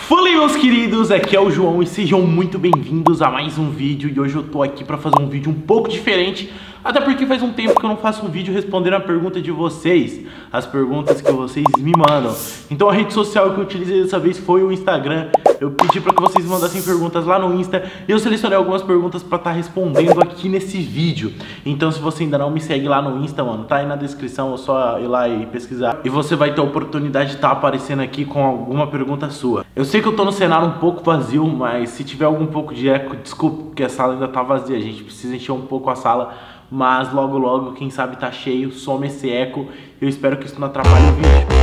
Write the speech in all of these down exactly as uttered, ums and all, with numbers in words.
Fala aí, meus queridos, aqui é o João e sejam muito bem-vindos a mais um vídeo. E hoje eu tô aqui pra fazer um vídeo um pouco diferente, até porque faz um tempo que eu não faço um vídeo respondendo a pergunta de vocês, as perguntas que vocês me mandam. Então a rede social que eu utilizei dessa vez foi o Instagram. Eu pedi pra que vocês mandassem perguntas lá no Insta e eu selecionei algumas perguntas pra estar respondendo aqui nesse vídeo. Então se você ainda não me segue lá no Insta, mano, tá aí na descrição, é só ir lá e pesquisar. E você vai ter a oportunidade de estar aparecendo aqui com alguma pergunta sua. Eu sei que eu tô no cenário um pouco vazio, mas se tiver algum pouco de eco, desculpa, porque a sala ainda tá vazia. A gente precisa encher um pouco a sala, mas logo logo, quem sabe tá cheio, some esse eco. Eu espero que isso não atrapalhe o vídeo.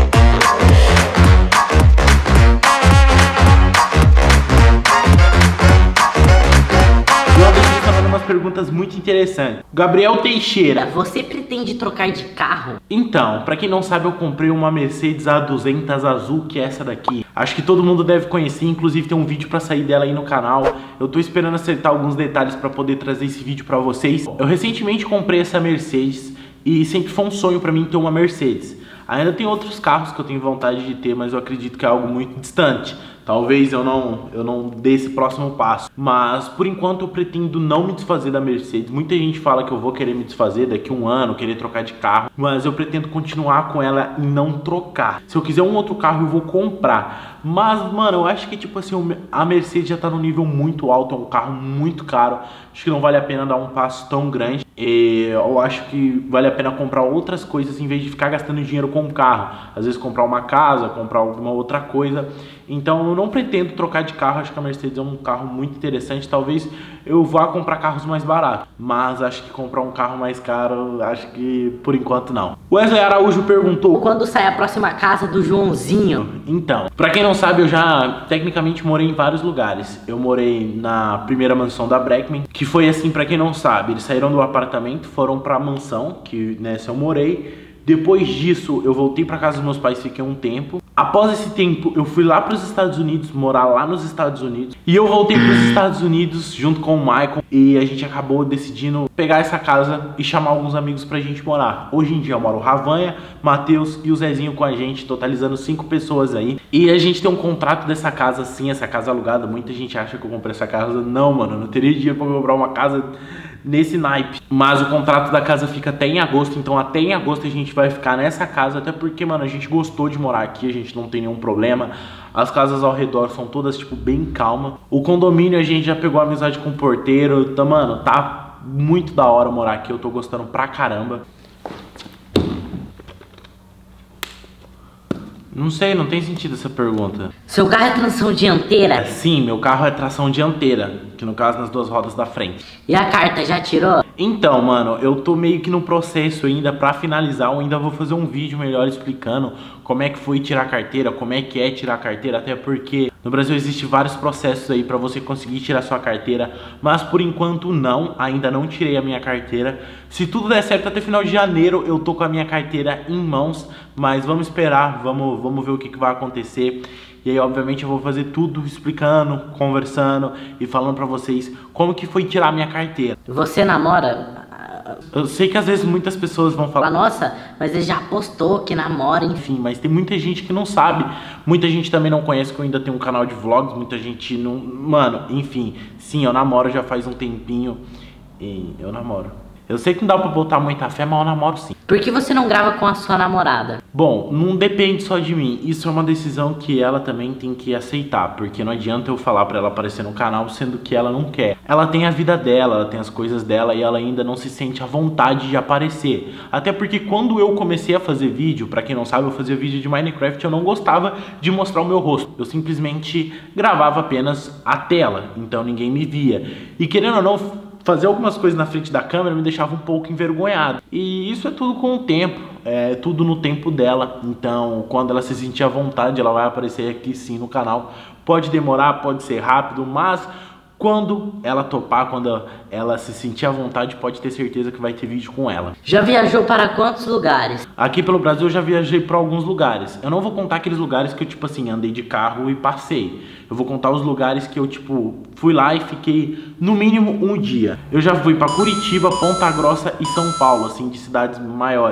Umas perguntas muito interessantes. Gabriel Teixeira: você pretende trocar de carro? Então, pra quem não sabe, eu comprei uma Mercedes A duzentos azul, que é essa daqui. Acho que todo mundo deve conhecer, inclusive tem um vídeo pra sair dela aí no canal. Eu tô esperando acertar alguns detalhes pra poder trazer esse vídeo pra vocês. Eu recentemente comprei essa Mercedes e sempre foi um sonho pra mim ter uma Mercedes. Ainda tem outros carros que eu tenho vontade de ter, mas eu acredito que é algo muito distante. Talvez eu não, eu não dê esse próximo passo. Mas, por enquanto, eu pretendo não me desfazer da Mercedes. Muita gente fala que eu vou querer me desfazer daqui a um ano, querer trocar de carro. Mas eu pretendo continuar com ela e não trocar. Se eu quiser um outro carro, eu vou comprar. Mas, mano, eu acho que, tipo assim, a Mercedes já tá num nível muito alto. É um carro muito caro. Acho que não vale a pena dar um passo tão grande. E eu acho que vale a pena comprar outras coisas em vez de ficar gastando dinheiro com o carro. Às vezes comprar uma casa, comprar alguma outra coisa. Então eu não pretendo trocar de carro. Acho que a Mercedes é um carro muito interessante. Talvez eu vá comprar carros mais baratos, mas acho que comprar um carro mais caro, acho que por enquanto não. Wesley Araújo perguntou: quando sai a próxima casa do Joãozinho? Então, pra quem não sabe, eu já tecnicamente morei em vários lugares. Eu morei na primeira mansão da Breckman, que foi assim, pra quem não sabe, eles saíram do apartamento, foram pra mansão, que nessa eu morei. Depois disso, eu voltei pra casa dos meus pais, fiquei um tempo. Após esse tempo, eu fui lá pros Estados Unidos, morar lá nos Estados Unidos. E eu voltei pros Estados Unidos junto com o Michael. E a gente acabou decidindo pegar essa casa e chamar alguns amigos pra gente morar. Hoje em dia eu moro o Ravanha, Matheus e o Zezinho com a gente, totalizando cinco pessoas aí. E a gente tem um contrato dessa casa, sim, essa casa alugada. Muita gente acha que eu comprei essa casa. Não, mano, eu não teria dinheiro pra comprar uma casa nesse naipe. Mas o contrato da casa fica até em agosto. Então até em agosto a gente vai ficar nessa casa. Até porque, mano, a gente gostou de morar aqui. A gente não tem nenhum problema. As casas ao redor são todas, tipo, bem calmas. O condomínio a gente já pegou amizade com o porteiro. Então, mano, tá muito da hora morar aqui. Eu tô gostando pra caramba. Não sei, não tem sentido essa pergunta. Seu carro é tração dianteira? Sim, meu carro é tração dianteira, que no caso nas duas rodas da frente. E a carta, já tirou? Então, mano, eu tô meio que no processo ainda. Pra finalizar, eu ainda vou fazer um vídeo melhor explicando como é que foi tirar a carteira, como é que é tirar a carteira. Até porque no Brasil existe vários processos aí pra você conseguir tirar sua carteira. Mas por enquanto não, ainda não tirei a minha carteira. Se tudo der certo, até final de janeiro eu tô com a minha carteira em mãos. Mas vamos esperar, vamos, vamos ver o que, que vai acontecer. E aí, obviamente, eu vou fazer tudo explicando, conversando e falando pra vocês como que foi tirar a minha carteira. Você namora? Eu sei que às vezes muitas pessoas vão falar: nossa, mas ele já postou que namora, enfim. Mas tem muita gente que não sabe. Muita gente também não conhece que eu ainda tenho um canal de vlogs. Muita gente não... Mano, enfim. Sim, eu namoro já faz um tempinho. E eu namoro. Eu sei que não dá pra botar muita fé, mas eu namoro sim. Por que você não grava com a sua namorada? Bom, não depende só de mim. Isso é uma decisão que ela também tem que aceitar. Porque não adianta eu falar pra ela aparecer no canal, sendo que ela não quer. Ela tem a vida dela, ela tem as coisas dela e ela ainda não se sente à vontade de aparecer. Até porque quando eu comecei a fazer vídeo, pra quem não sabe, eu fazia vídeo de Minecraft, eu não gostava de mostrar o meu rosto. Eu simplesmente gravava apenas a tela, então ninguém me via. E querendo ou não, fazer algumas coisas na frente da câmera me deixava um pouco envergonhado. E isso é tudo com o tempo, é tudo no tempo dela. Então, quando ela se sentir à vontade, ela vai aparecer aqui sim no canal. Pode demorar, pode ser rápido, mas quando ela topar, quando ela se sentir à vontade, pode ter certeza que vai ter vídeo com ela. Já viajou para quantos lugares? Aqui pelo Brasil eu já viajei para alguns lugares. Eu não vou contar aqueles lugares que eu, tipo assim, andei de carro e passei. Eu vou contar os lugares que eu, tipo, fui lá e fiquei no mínimo um dia. Eu já fui para Curitiba, Ponta Grossa e São Paulo, assim, de cidades maiores.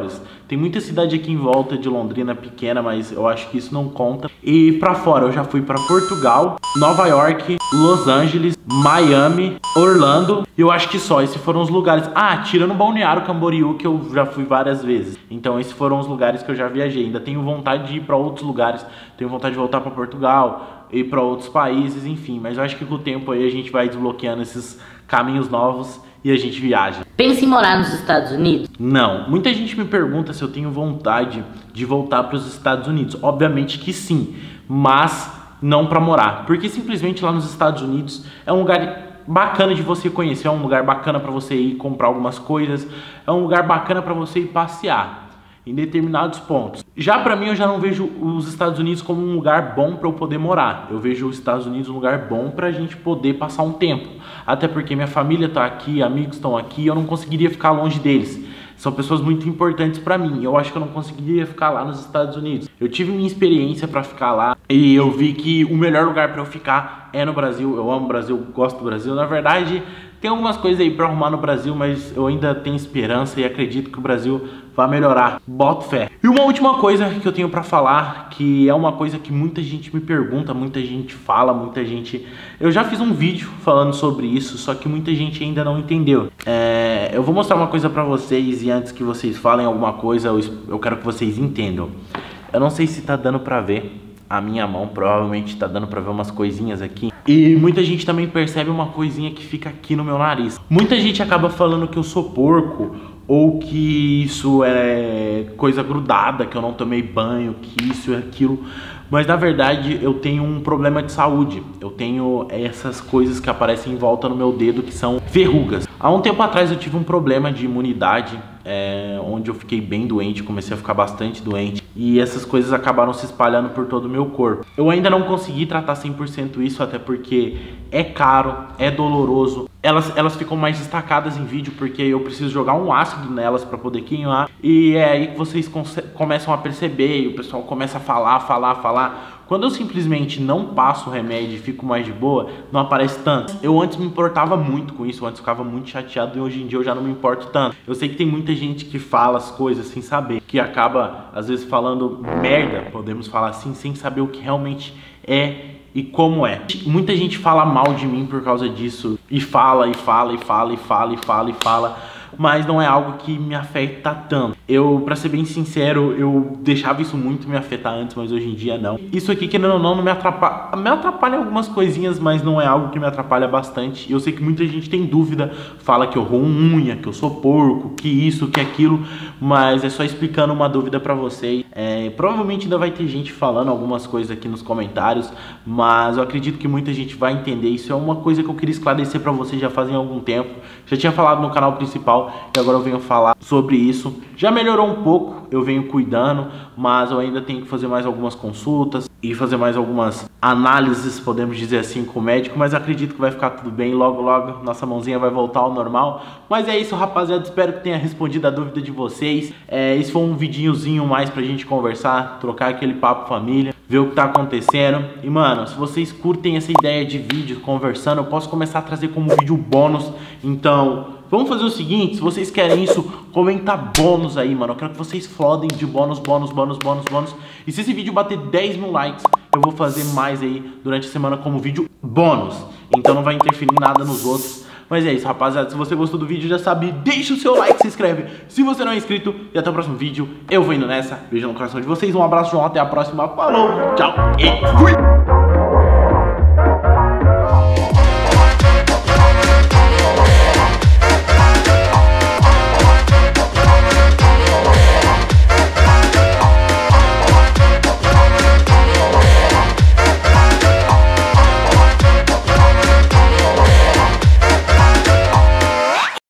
Tem muita cidade aqui em volta de Londrina pequena, mas eu acho que isso não conta. E pra fora eu já fui pra Portugal, Nova York, Los Angeles, Miami, Orlando. E eu acho que só, esses foram os lugares. Ah, tirando Balneário Camboriú, que eu já fui várias vezes. Então esses foram os lugares que eu já viajei. Ainda tenho vontade de ir pra outros lugares. Tenho vontade de voltar pra Portugal, ir pra outros países, enfim. Mas eu acho que com o tempo aí a gente vai desbloqueando esses caminhos novos e a gente viaja. Pensa em morar nos Estados Unidos? Não. Muita gente me pergunta se eu tenho vontade de voltar para os Estados Unidos. Obviamente que sim, mas não para morar. Porque simplesmente lá nos Estados Unidos é um lugar bacana de você conhecer, é um lugar bacana para você ir comprar algumas coisas, é um lugar bacana para você ir passear em determinados pontos. Já pra mim, eu já não vejo os Estados Unidos como um lugar bom pra eu poder morar. Eu vejo os Estados Unidos um lugar bom pra gente poder passar um tempo. Até porque minha família tá aqui, amigos estão aqui, e eu não conseguiria ficar longe deles. São pessoas muito importantes pra mim. Eu acho que eu não conseguiria ficar lá nos Estados Unidos. Eu tive minha experiência pra ficar lá e eu vi que o melhor lugar pra eu ficar é no Brasil. Eu amo o Brasil, gosto do Brasil. Na verdade, tem algumas coisas aí pra arrumar no Brasil, mas eu ainda tenho esperança e acredito que o Brasil vai melhorar. Boto fé. E uma última coisa que eu tenho pra falar, que é uma coisa que muita gente me pergunta, muita gente fala, muita gente... Eu já fiz um vídeo falando sobre isso, só que muita gente ainda não entendeu. É... Eu vou mostrar uma coisa pra vocês e antes que vocês falem alguma coisa, eu, eu quero que vocês entendam. Eu não sei se tá dando pra ver a minha mão, provavelmente tá dando pra ver umas coisinhas aqui. E muita gente também percebe uma coisinha que fica aqui no meu nariz. Muita gente acaba falando que eu sou porco, ou que isso é coisa grudada, que eu não tomei banho, que isso e aquilo. Mas na verdade eu tenho um problema de saúde. Eu tenho essas coisas que aparecem em volta no meu dedo, que são verrugas. Há um tempo atrás eu tive um problema de imunidade, é, onde eu fiquei bem doente, comecei a ficar bastante doente. E essas coisas acabaram se espalhando por todo o meu corpo. Eu ainda não consegui tratar cem por cento isso, até porque é caro, é doloroso. Elas, elas ficam mais destacadas em vídeo porque eu preciso jogar um ácido nelas para poder queimar. E é aí que vocês começam a perceber e o pessoal começa a falar, falar, falar. Quando eu simplesmente não passo o remédio e fico mais de boa, não aparece tanto. Eu antes me importava muito com isso, eu antes ficava muito chateado e hoje em dia eu já não me importo tanto. Eu sei que tem muita gente que fala as coisas sem saber, que acaba às vezes falando merda, podemos falar assim, sem saber o que realmente é e como é. Muita gente fala mal de mim por causa disso, e fala, e fala, e fala, e fala, e fala, e fala, mas não é algo que me afeta tanto. Eu, pra ser bem sincero, eu deixava isso muito me afetar antes, mas hoje em dia não. Isso aqui, querendo ou não, não me atrapalha, me atrapalha algumas coisinhas, mas não é algo que me atrapalha bastante. Eu sei que muita gente tem dúvida, fala que eu roubo unha, que eu sou porco, que isso, que aquilo, mas é só explicando uma dúvida pra vocês. É, provavelmente ainda vai ter gente falando algumas coisas aqui nos comentários, mas eu acredito que muita gente vai entender. Isso é uma coisa que eu queria esclarecer pra vocês já fazem algum tempo. Já tinha falado no canal principal e agora eu venho falar sobre isso. Já melhorou um pouco, eu venho cuidando, mas eu ainda tenho que fazer mais algumas consultas e fazer mais algumas análises, podemos dizer assim, com o médico, mas acredito que vai ficar tudo bem, logo logo nossa mãozinha vai voltar ao normal. Mas é isso, rapaziada, espero que tenha respondido a dúvida de vocês. É, esse foi um vidinhozinho mais pra gente conversar, trocar aquele papo família, ver o que tá acontecendo. E mano, se vocês curtem essa ideia de vídeo conversando, eu posso começar a trazer como vídeo bônus. Então vamos fazer o seguinte, se vocês querem isso, comenta bônus aí, mano. Eu quero que vocês flodem de bônus, bônus, bônus, bônus, bônus. E se esse vídeo bater dez mil likes, eu vou fazer mais aí durante a semana como vídeo bônus. Então não vai interferir em nada nos outros. Mas é isso, rapaziada. Se você gostou do vídeo, já sabe, deixa o seu like, se inscreve se você não é inscrito. E até o próximo vídeo. Eu vou indo nessa. Beijo no coração de vocês. Um abraço, João. Até a próxima. Falou, tchau e fui!